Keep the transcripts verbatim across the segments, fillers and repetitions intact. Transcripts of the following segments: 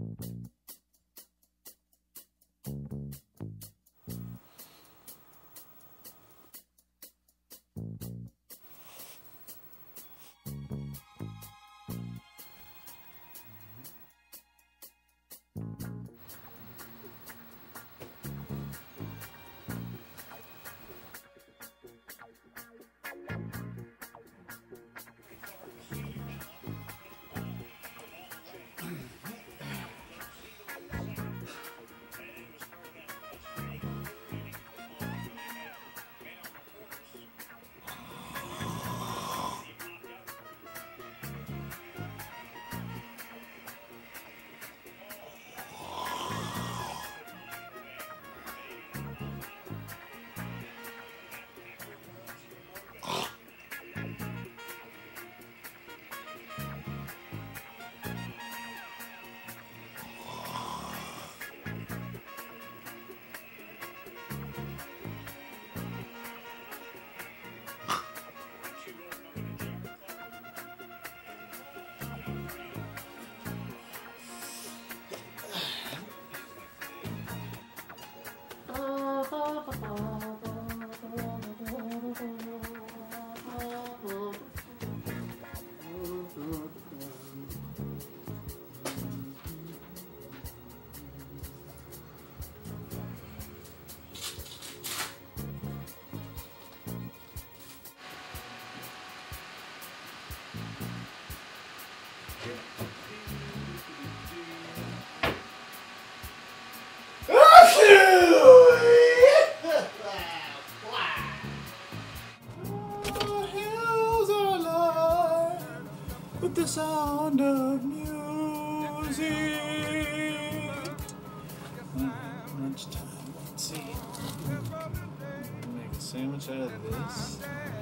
With the sound of music. Lunchtime. Let's see. Make a sandwich out of this.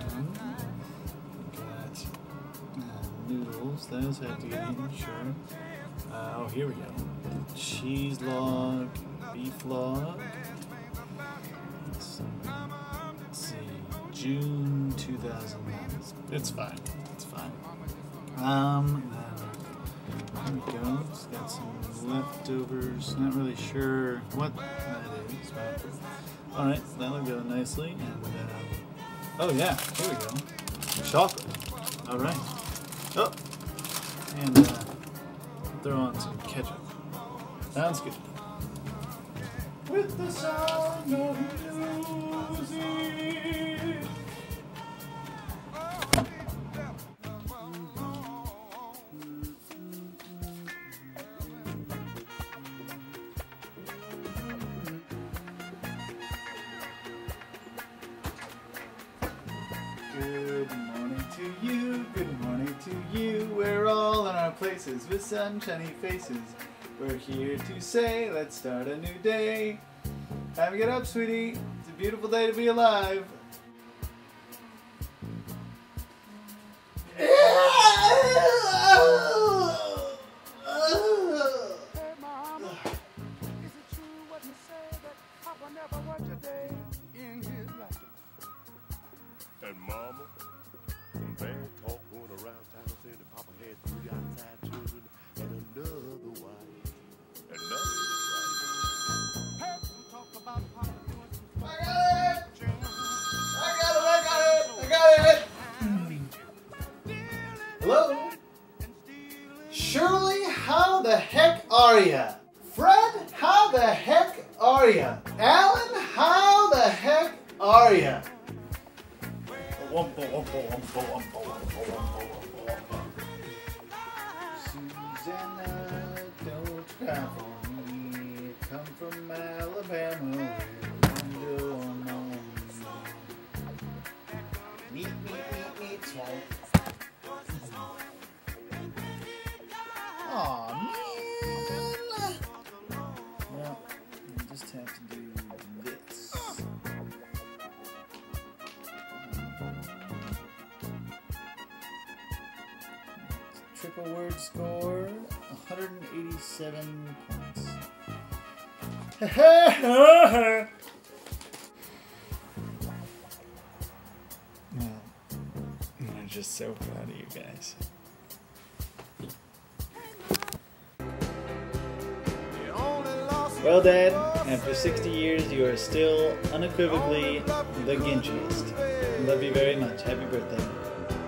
Got uh, noodles. Those have to get eaten, sure. Uh, oh, here we go. Cheese log, beef log. Let's, let's see. June two thousand nine. It's fine. It's fine. Um, uh, there we go. It's got some leftovers. Not really sure what that is, but alright, that'll go nicely. And, uh, oh yeah, here we go. Chocolate. Alright. Oh! And, uh, throw on some ketchup. Sounds good. With the sound of music. Good morning to you, good morning to you. We're all in our places with sunshiny faces. We're here to say, let's start a new day. Time to get up, sweetie. It's a beautiful day to be alive. And mama, some bad talk going around town saying that Papa had three outside children and another wife. And that ain't right. Heard some talk about Papa doing some I got it! I got it! I got it! I got it! Hello? Shirley, how the heck are ya? Fred, how the heck are ya? Alan, how the heck are ya? Susanna, don't cry for me. Come from Alabama, we're going on. Meet, meet, meet, meet, swamp. Aw, man. Well, we just have to do this. Triple word score, one hundred eighty-seven points. Well, I'm just so proud of you guys. Well, Dad, after sixty years, you are still unequivocally the Grinchest. Love you very much. Happy birthday.